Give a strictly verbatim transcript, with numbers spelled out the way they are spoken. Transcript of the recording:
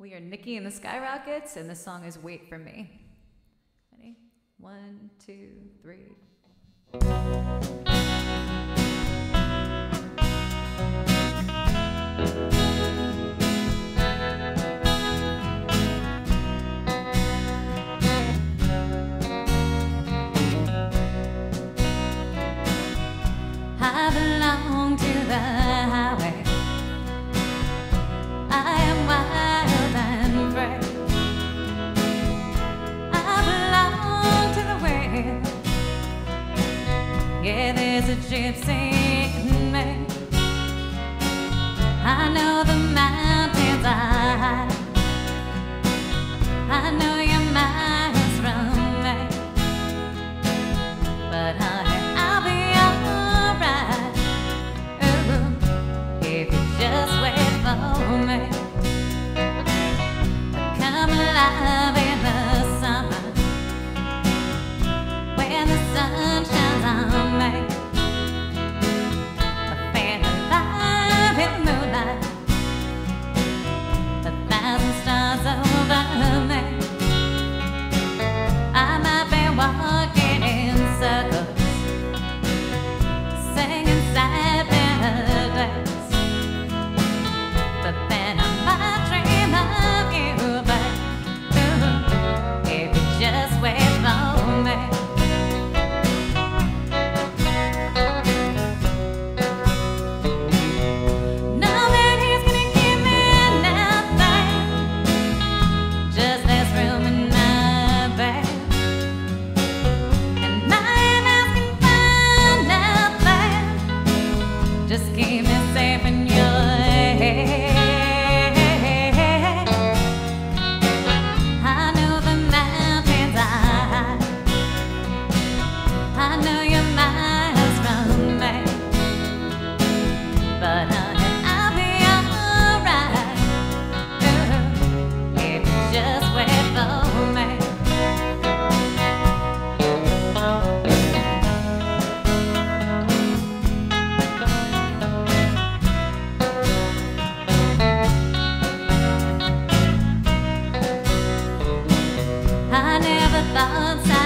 We are Nikki and the Skyrockets, and the song is Wait For Me. Ready? One, two, three. I belong to the highway. I am wild and free. I belong to the wind. Yeah, there's a gypsy in me. I know the mountains are high. I know you're miles from me, but honey, I'll be alright. Ooh, if you just wait for me. Come alive in the summer when the sun shines on me. I feel alive in moonlight, a thousand stars over me. I might be walking in circles, singing sad melodies, but then I might dream of you, babe. Ooh, if you just wait for me. Just keep me safe in your head. I know the mountains are high. I know you're miles from me, but honey, I'll be alright. Ooh, if you just wait for me. I never thought